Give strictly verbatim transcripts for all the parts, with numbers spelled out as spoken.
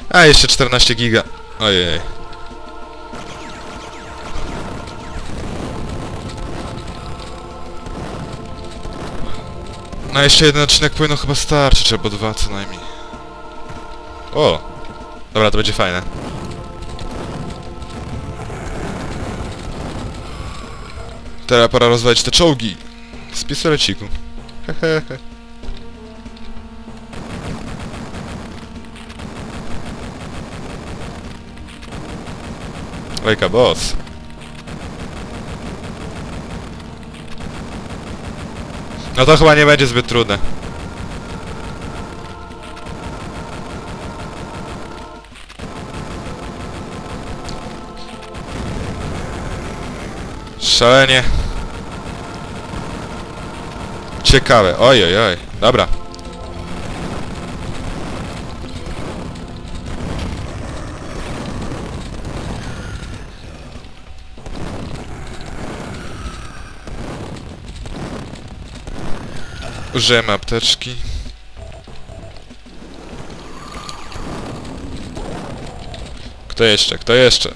A, jeszcze czternaście giga. Ojej. No jeszcze jeden odcinek powinno chyba starczyć, albo dwa co najmniej. O! Dobra, to będzie fajne. Teraz pora rozwalić te czołgi. Z pistoleciku. Hehehe. Wejka, boss. No to chyba nie będzie zbyt trudne. Szalenie. Ciekawe. Oj, oj, oj. Dobra. Użyjemy apteczki. Kto jeszcze? Kto jeszcze?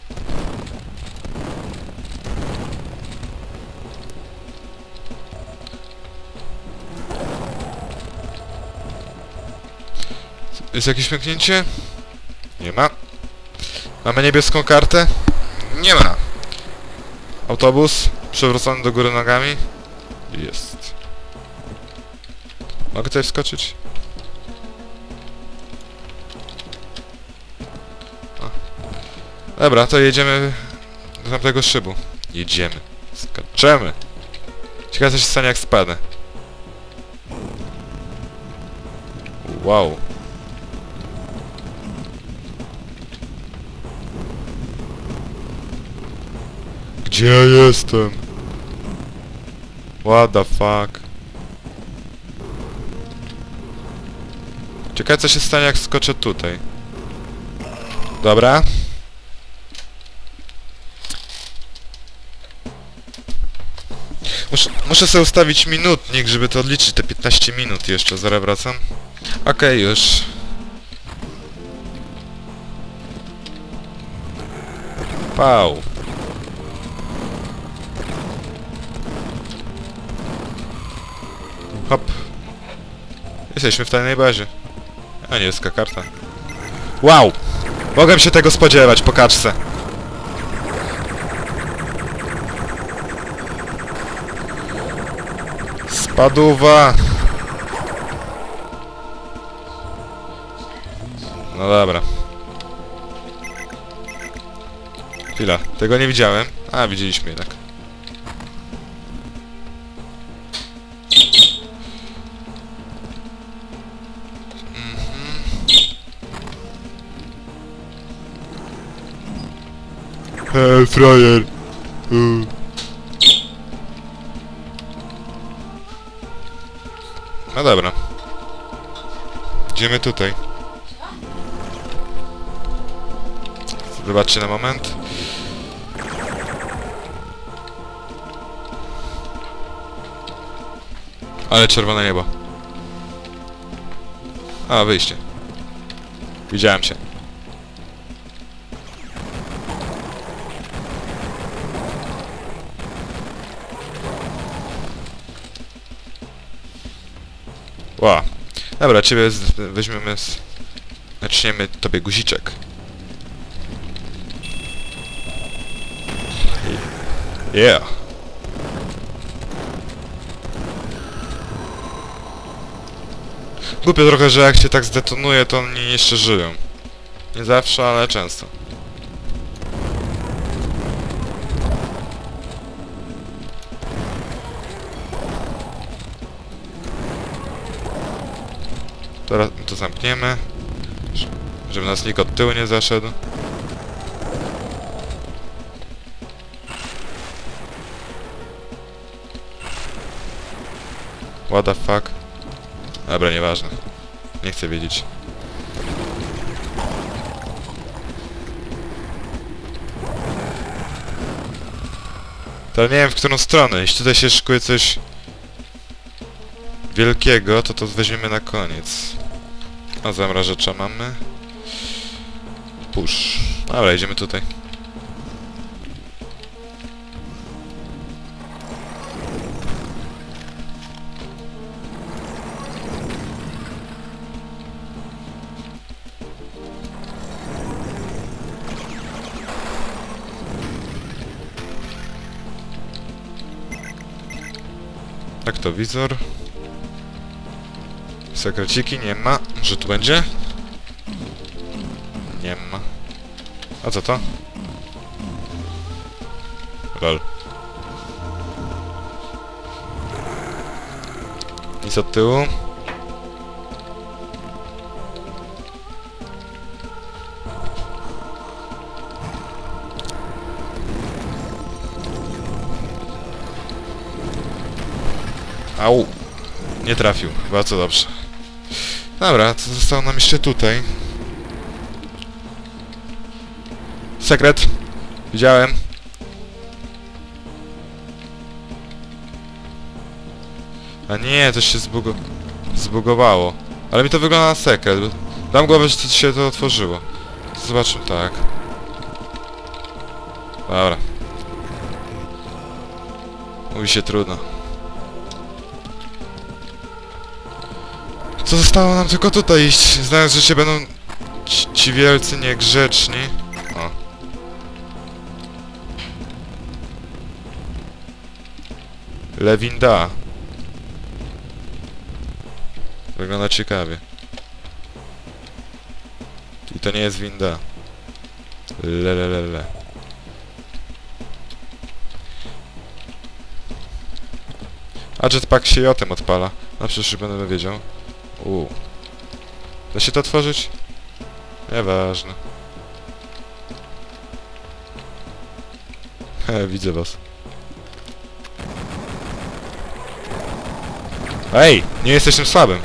Jest jakieś pęknięcie? Nie ma. Mamy niebieską kartę? Nie ma. Autobus przewrócony do góry nogami? Jest. Mogę tutaj wskoczyć? O. Dobra, to jedziemy do tamtego szybu. Jedziemy. Skaczemy. Ciekawe co się stanie jak spadnę. Wow. Gdzie ja jestem? What the fuck? Ciekawe co się stanie jak skoczę tutaj. Dobra. Muszę, muszę sobie ustawić minutnik, żeby to odliczyć te piętnaście minut jeszcze. Zaraz wracam. Okej, okay, już. Pał. Hop. Jesteśmy w tajnej bazie. A niebieska karta. Wow! Mogłem się tego spodziewać po kaczce. Spadówa! No dobra. Chwila, tego nie widziałem. A, widzieliśmy jednak. Hej, frajer! Uh. No dobra. Idziemy tutaj. Zobaczcie na moment. Ale czerwone niebo. A, wyjście. Widziałem się. Wow. Dobra, ciebie z, weźmiemy z... Naciśniemy tobie guziczek. Yeah. Głupio trochę, że jak się tak zdetonuje, to oni jeszcze żyją. Nie zawsze, ale często. Teraz to zamkniemy, żeby nas nikt od tyłu nie zaszedł. What the fuck? Dobra, nieważne. Nie chcę wiedzieć. To nie wiem w którą stronę. Jeśli tutaj się szykuje coś wielkiego, to to weźmiemy na koniec. A zamrażacza mamy. push. Dobra, idziemy tutaj. Tak to wizor. Sekreciki nie ma. Może tu będzie? Nie ma. A co to? Lol. Nic od tyłu. Au. Nie trafił. Bardzo dobrze. Dobra, co zostało nam jeszcze tutaj? Sekret. Widziałem. A nie, to się zbugo... zbugowało. Ale mi to wygląda na sekret. Dam głowę, że to się to otworzyło. Zobaczmy, tak. Dobra. Mówi się trudno. Co zostało nam tylko tutaj iść? Znając, że się będą ci, ci wielcy niegrzeczni. O. Lewinda. Wygląda ciekawie. I to nie jest winda. Lelelele. A jetpack się jotem odpala. Na przecież będę wiedział. Uuu. Da się to otworzyć? Nieważne. He, widzę was. Ej! Nie jesteś tym słabym!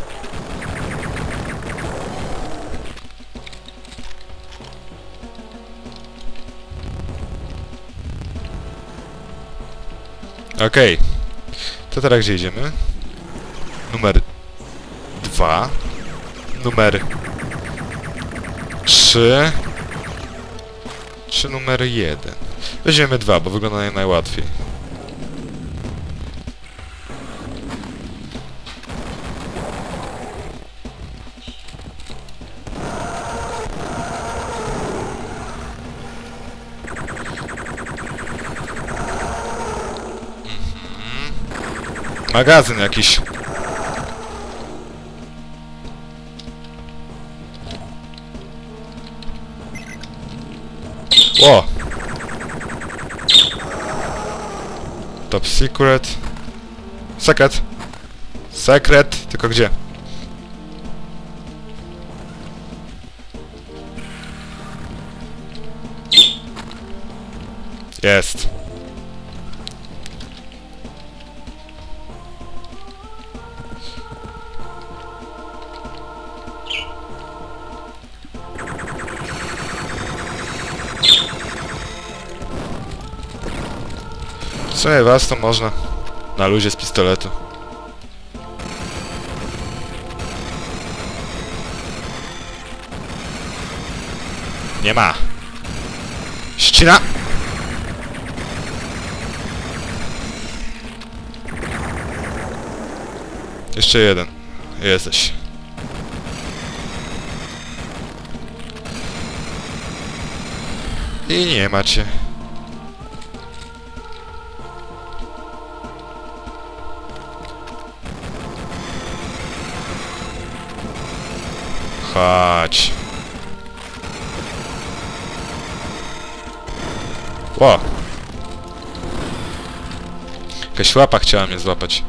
Okej. Okay. To teraz gdzie idziemy? Numer dwa. Numer trzy. Czy numer jeden? Weźmiemy dwa, bo wygląda najłatwiej. Magazyn jakiś. O! Top secret. Sekret. Sekret. Tylko gdzie? Jest. Słuchaj, was to można na luzie z pistoletu. Nie ma. Ścina! Jeszcze jeden. Jesteś. I nie macie. Chodź. Ło! Jakaś łapa chciała mnie złapać.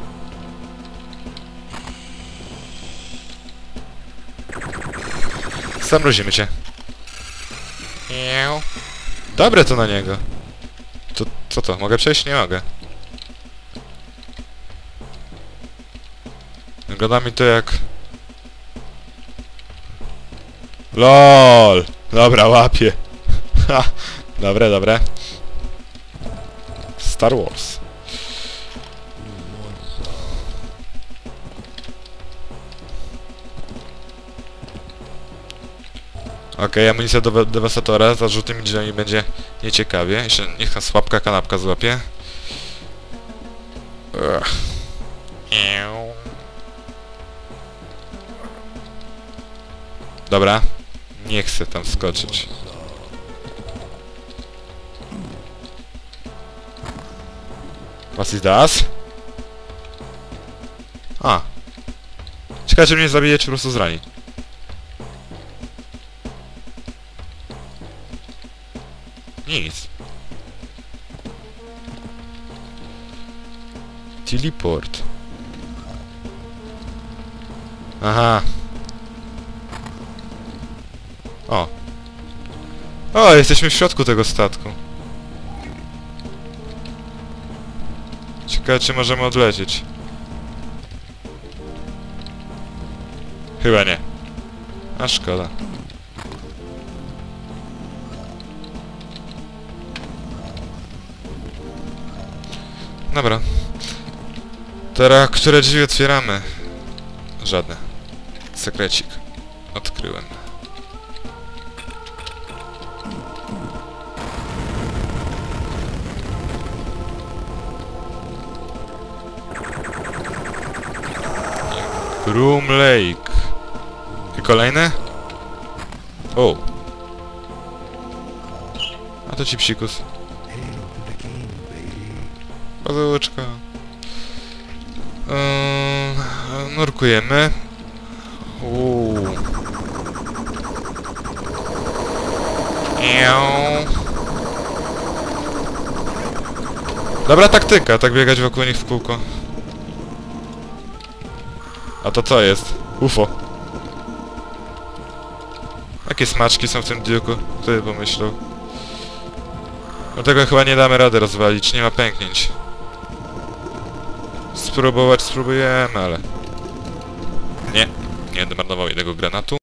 Zamrozimy cię. Miau. Dobre to na niego. To, co to? Mogę przejść? Nie mogę. Wygląda mi to jak... LOL! Dobra, łapię. Ha! Dobre, dobre. Star Wars. Okej, okay, amunicja do dewastatora, za żółtymi drzwiami będzie nieciekawie. Jeszcze niech ta słabka kanapka złapie. Ugh. Dobra, nie chcę tam skoczyć. Was is das? A. Ciekawe, czy mnie zabije, czy po prostu zrani. Nic. Teleport. Aha. O. O, jesteśmy w środku tego statku. Ciekawe, czy możemy odlecieć. Chyba nie. A szkoda. Dobra. Teraz, które drzwi otwieramy? Żadne. Sekrecik. Odkryłem. Room Lake. I kolejne? O. A to ci psikus. Pazułeczka. Yy, nurkujemy. Uuu. Dobra taktyka, tak biegać wokół nich w kółko. A to co jest? U F O. Jakie smaczki są w tym Duke'u? Kto by pomyślał? Dlatego chyba nie damy rady rozwalić, nie ma pęknięć. Spróbować spróbujemy, ale... Nie, nie będę marnował jednego granatu.